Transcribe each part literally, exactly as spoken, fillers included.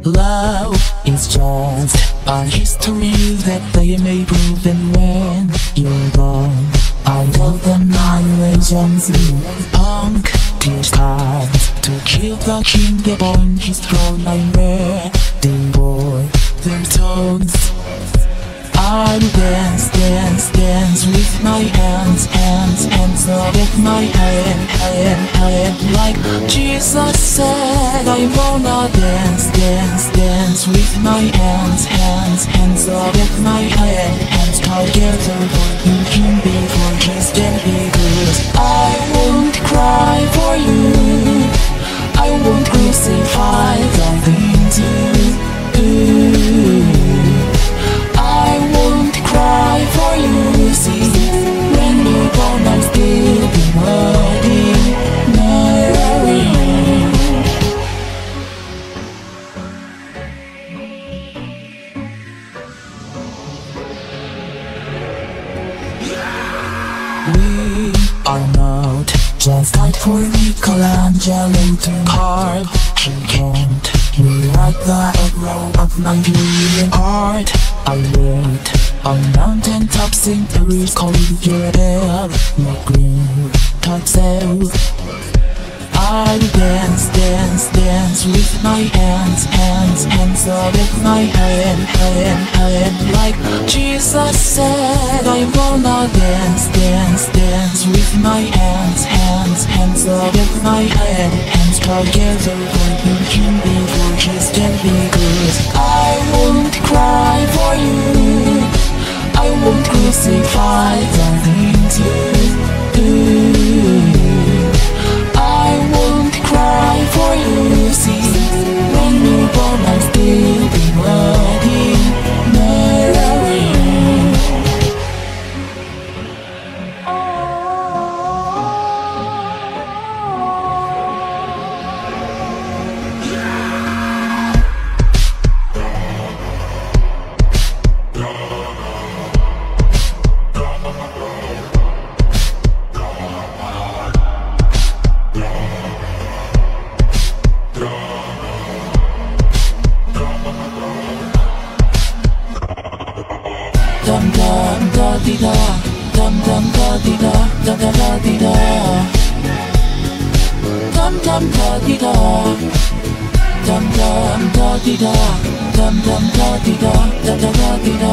Love is just a history that they may prove, and when you're gone, I love the legends in punk disguise to kill the king upon his throne. I'm ready for their tones. I dance, dance, dance with my hands, hands, hands up with my head, head, head. Like Jesus said, I wanna dance, dance, dance with my hands, hands, hands up with my head, hands together. For you can be gorgeous and because I won't cry for you, I won't crucify the things you do. I won't cry for you, see. When you're gone, I'll still be ordinary. We are not just like for Michelangelo to carve. He can't rewrite the hero of Nigerian art. I lived on mountain tops in Paris, calling your head, no green tuxedo. I dance, dance, dance with my hands, hands, hands up with my head, head, head. Like Jesus said, I wanna dance, dance, dance with my hands, hands, hands up with my head, hands together. For you can be gorgeous and because I won't cry for you, I won't crucify the things you do. I won't cry for you, see. When you're gone, I'll still be ordinary. Dum dum da di da, dum dum da di da, da da da di da. Dum dum da di da, dum dum da di da, dum dum da di da, da da da di da.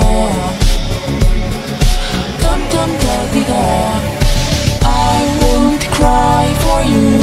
Dum dum da di da. I won't cry for you,